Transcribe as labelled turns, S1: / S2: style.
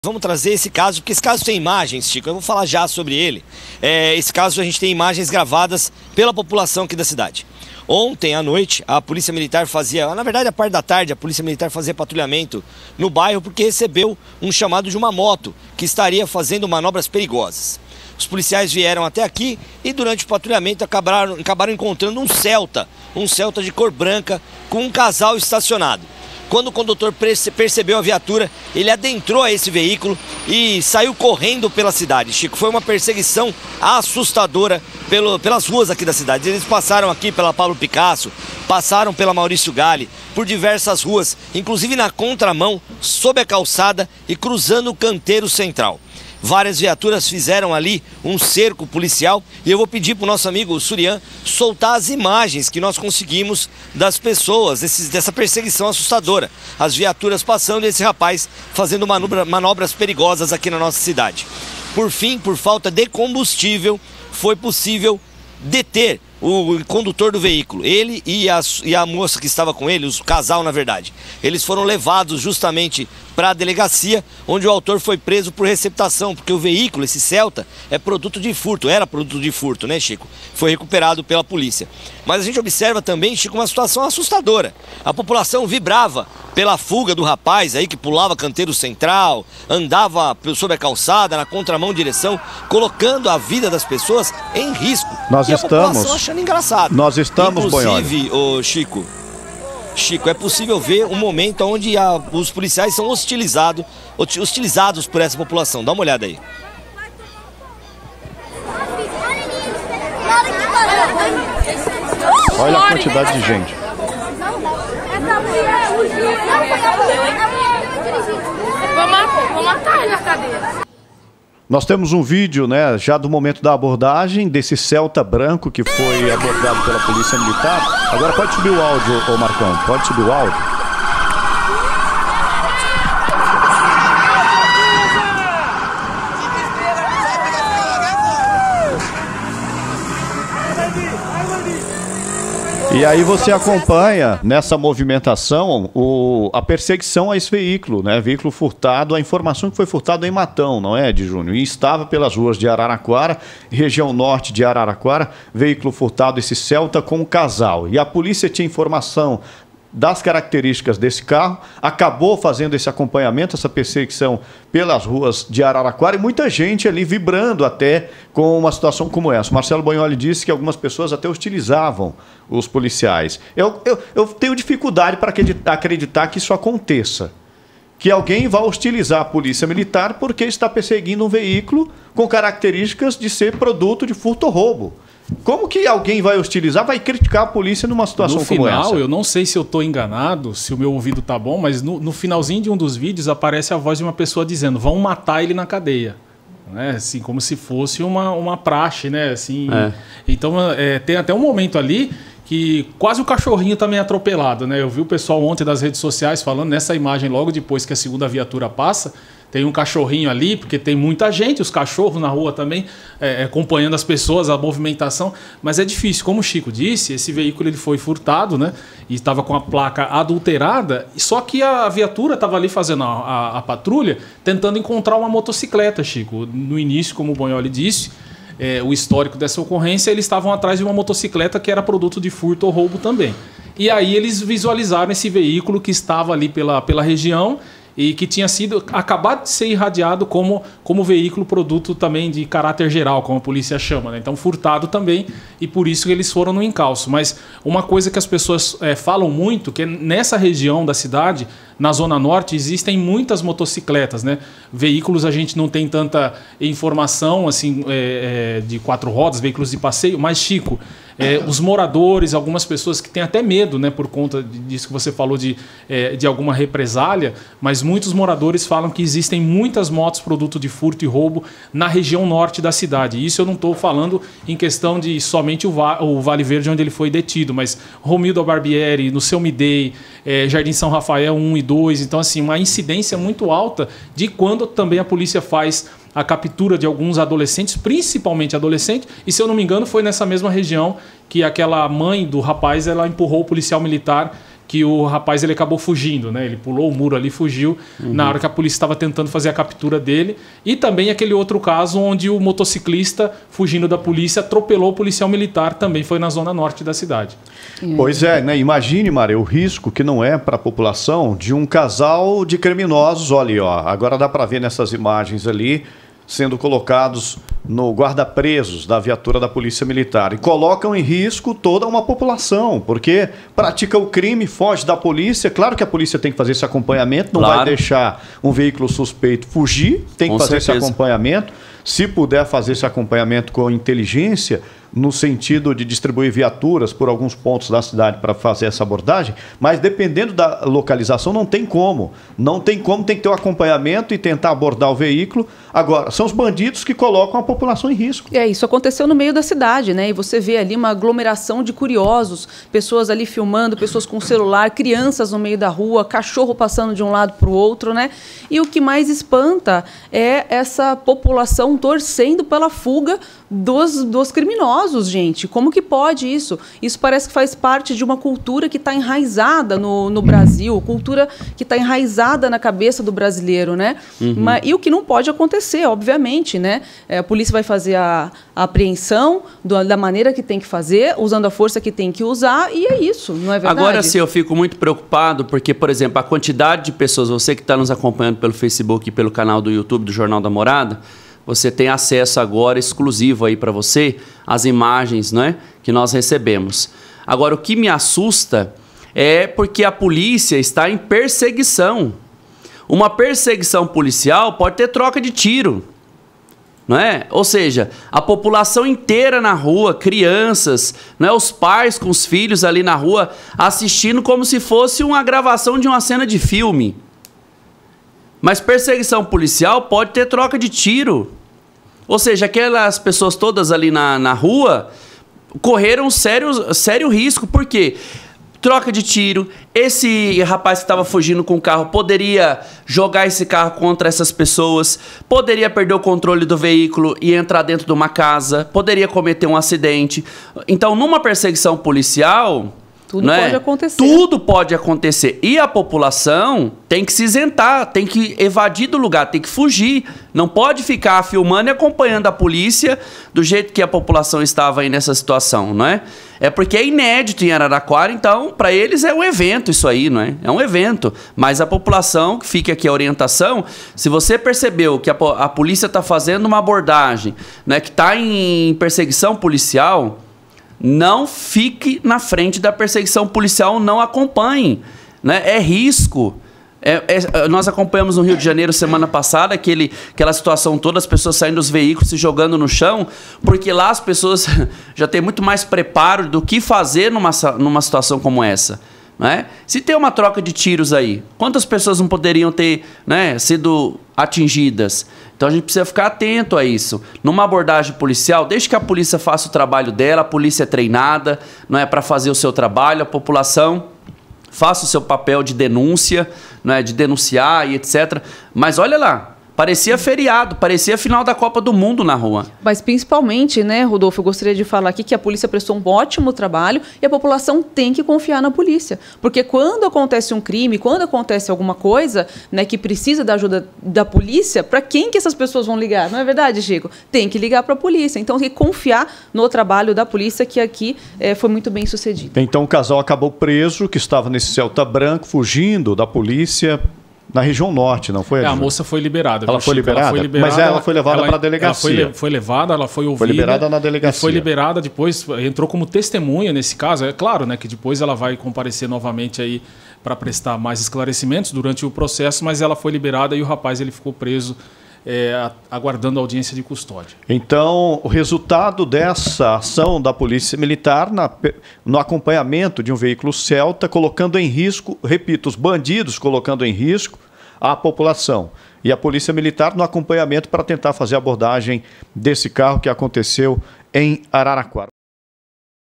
S1: Vamos trazer esse caso, porque esse caso tem imagens, Chico, eu vou falar já sobre ele. Esse caso a gente tem imagens gravadas pela população aqui da cidade. Ontem à noite, a Polícia Militar fazia, na verdade a parte da tarde, a Polícia Militar fazia patrulhamento no bairro porque recebeu um chamado de uma moto que estaria fazendo manobras perigosas. Os policiais vieram até aqui e durante o patrulhamento acabaram encontrando um Celta de cor branca com um casal estacionado. Quando o condutor percebeu a viatura, ele adentrou a esse veículo e saiu correndo pela cidade. Chico, foi uma perseguição assustadora pelas ruas aqui da cidade. Eles passaram aqui pela Pablo Picasso, passaram pela Maurício Galli, por diversas ruas, inclusive na contramão, sob a calçada e cruzando o canteiro central. Várias viaturas fizeram ali um cerco policial e eu vou pedir para o nosso amigo Surian soltar as imagens que nós conseguimos das pessoas, dessa perseguição assustadora. As viaturas passando e esse rapaz fazendo manobras perigosas aqui na nossa cidade. Por fim, por falta de combustível, foi possível deter o condutor do veículo, ele e a moça que estava com ele, o casal na verdade. Eles foram levados justamente para a delegacia, onde o autor foi preso por receptação, porque o veículo, esse Celta, é produto de furto, era produto de furto, né, Chico? Foi recuperado pela polícia. Mas a gente observa também, Chico, uma situação assustadora. A população vibrava pela fuga do rapaz aí que pulava canteiro central, andava sobre a calçada, na contramão direção, colocando a vida das pessoas em risco.
S2: Nós estamos
S1: achando engraçado.
S2: Nós estamos,
S1: inclusive, Chico, é possível ver um momento onde os policiais são hostilizados por essa população. Dá uma olhada aí.
S2: Olha a quantidade de gente.
S3: Vou matar ele na cadeia.
S2: Nós temos um vídeo, né, já do momento da abordagem desse Celta branco que foi abordado pela Polícia Militar. Agora pode subir o áudio, ô Marcão, pode subir o áudio. E aí você acompanha nessa movimentação a perseguição a esse veículo, né? Veículo furtado, a informação que foi furtado em Matão, não é, de Júnior? E estava pelas ruas de Araraquara, região norte de Araraquara, veículo furtado, esse Celta com um casal. E a polícia tinha informação das características desse carro, acabou fazendo esse acompanhamento, essa perseguição pelas ruas de Araraquara e muita gente ali vibrando até com uma situação como essa. O Marcelo Bognoli disse que algumas pessoas até hostilizavam os policiais. Eu tenho dificuldade para acreditar que isso aconteça. Que alguém vá hostilizar a polícia militar porque está perseguindo um veículo com características de ser produto de furto ou roubo. Como que alguém vai hostilizar, vai criticar a polícia numa situação como essa?
S4: No final, eu não sei se eu estou enganado, se o meu ouvido tá bom, mas no finalzinho de um dos vídeos aparece a voz de uma pessoa dizendo: vão matar ele na cadeia. Né? Assim, como se fosse uma praxe, né? Assim, Então, tem até um momento ali que quase o cachorrinho também é atropelado, né? Eu vi o pessoal ontem das redes sociais falando nessa imagem, logo depois que a segunda viatura passa, tem um cachorrinho ali, porque tem muita gente, os cachorros na rua também, acompanhando as pessoas, a movimentação, mas é difícil. Como o Chico disse, esse veículo ele foi furtado, né? E estava com a placa adulterada, só que a viatura estava ali fazendo a patrulha, tentando encontrar uma motocicleta, Chico. No início, como o Bognoli disse, o histórico dessa ocorrência, eles estavam atrás de uma motocicleta que era produto de furto ou roubo também. E aí eles visualizaram esse veículo que estava ali pela região e que tinha sido acabado de ser irradiado como veículo produto também de caráter geral, como a polícia chama, né? Então furtado também, e por isso que eles foram no encalço. Mas uma coisa que as pessoas falam muito, que nessa região da cidade, na Zona Norte, existem muitas motocicletas, né? Veículos a gente não tem tanta informação assim, de 4 rodas, veículos de passeio, mas, Chico, os moradores, algumas pessoas que têm até medo, né, por conta disso que você falou de alguma represália, mas muitos moradores falam que existem muitas motos produto de furto e roubo na região norte da cidade. Isso eu não estou falando em questão de somente o Vale Verde, onde ele foi detido, mas Romildo Barbieri, no Seu Midei, Jardim São Rafael 1 e 2. Então, assim, uma incidência muito alta de quando também a polícia faz a captura de alguns adolescentes, principalmente adolescentes, e se eu não me engano foi nessa mesma região que aquela mãe do rapaz ela empurrou o policial militar que o rapaz ele acabou fugindo, né? Ele pulou o muro ali, fugiu na hora que a polícia estava tentando fazer a captura dele. E também aquele outro caso onde o motociclista, fugindo da polícia, atropelou o policial militar, também foi na zona norte da cidade.
S2: Pois é, né? Imagine, Maria, o risco que não é para a população de um casal de criminosos. Olha, ó, agora dá para ver nessas imagens ali, sendo colocados no guarda-presos da viatura da Polícia Militar e colocam em risco toda uma população, porque pratica o crime, foge da polícia. Claro que a polícia tem que fazer esse acompanhamento, não vai deixar um veículo suspeito fugir, tem que fazer esse acompanhamento. Se puder fazer esse acompanhamento com inteligência, no sentido de distribuir viaturas por alguns pontos da cidade para fazer essa abordagem, mas dependendo da localização não tem como. Não tem como, tem que ter um acompanhamento e tentar abordar o veículo. Agora, são os bandidos que colocam a população em risco.
S5: Isso aconteceu no meio da cidade, né? E você vê ali uma aglomeração de curiosos, pessoas ali filmando, pessoas com celular, crianças no meio da rua, cachorro passando de um lado para o outro, né? E o que mais espanta é essa população torcendo pela fuga dos criminosos, gente. Como que pode isso? Isso parece que faz parte de uma cultura que está enraizada no Brasil, cultura que está enraizada na cabeça do brasileiro, né? E o que não pode acontecer, obviamente, né? A polícia vai fazer a apreensão da maneira que tem que fazer, usando a força que tem que usar, e é isso, não é verdade?
S6: Agora sim, eu fico muito preocupado, porque, por exemplo, a quantidade de pessoas, você que está nos acompanhando pelo Facebook e pelo canal do YouTube do Jornal da Morada, você tem acesso agora exclusivo aí para você às imagens, né, que nós recebemos. Agora, o que me assusta é porque a polícia está em perseguição. Uma perseguição policial pode ter troca de tiro, não é? Ou seja, a população inteira na rua, crianças, não é? Os pais com os filhos ali na rua assistindo como se fosse uma gravação de uma cena de filme. Mas perseguição policial pode ter troca de tiro. Ou seja, aquelas pessoas todas ali na rua correram sério risco. Por quê? Troca de tiro. Esse rapaz que estava fugindo com o carro poderia jogar esse carro contra essas pessoas, poderia perder o controle do veículo e entrar dentro de uma casa, poderia cometer um acidente. Então, numa perseguição policial...
S5: Tudo pode acontecer.
S6: Tudo pode acontecer. E a população tem que se isentar, tem que evadir do lugar, tem que fugir. Não pode ficar filmando e acompanhando a polícia do jeito que a população estava aí nessa situação, não é? É porque é inédito em Araraquara, então, para eles é um evento isso aí, não é? É um evento. Mas a população, que fica aqui a orientação, se você percebeu que a polícia está fazendo uma abordagem, né, que está em perseguição policial... Não fique na frente da perseguição policial, não acompanhe, né? É risco. Nós acompanhamos no Rio de Janeiro semana passada aquela situação toda, as pessoas saindo dos veículos, se jogando no chão, porque lá as pessoas já têm muito mais preparo do que fazer numa situação como essa. Né? Se tem uma troca de tiros aí, quantas pessoas não poderiam ter, né, sido atingidas? Então a gente precisa ficar atento a isso. Numa abordagem policial, desde que a polícia faça o trabalho dela, a polícia é treinada, não é, para fazer o seu trabalho, a população faça o seu papel de denúncia, não é, de denunciar e etc. Mas olha lá, parecia feriado, parecia final da Copa do Mundo na rua.
S5: Mas principalmente, né, Rodolfo, eu gostaria de falar aqui que a polícia prestou um ótimo trabalho e a população tem que confiar na polícia. Porque quando acontece um crime, quando acontece alguma coisa, né, que precisa da ajuda da polícia, para quem que essas pessoas vão ligar? Não é verdade, Chico? Tem que ligar para a polícia. Então tem que confiar no trabalho da polícia, que aqui foi muito bem sucedido.
S2: Então o casal acabou preso, que estava nesse Celta branco, fugindo da polícia... Na região norte, não foi?
S4: A moça foi liberada.
S2: Ela foi liberada? Mas ela foi levada para a delegacia.
S4: Ela foi levada, ela foi ouvida.
S2: Foi liberada na delegacia.
S4: Foi liberada, depois entrou como testemunha nesse caso. É claro, né, que depois ela vai comparecer novamente aí para prestar mais esclarecimentos durante o processo, mas ela foi liberada e o rapaz ele ficou preso aguardando a audiência de custódia.
S2: Então, o resultado dessa ação da Polícia Militar no acompanhamento de um veículo Celta, colocando em risco, repito, os bandidos colocando em risco a população. E a Polícia Militar no acompanhamento para tentar fazer a abordagem desse carro que aconteceu em Araraquara.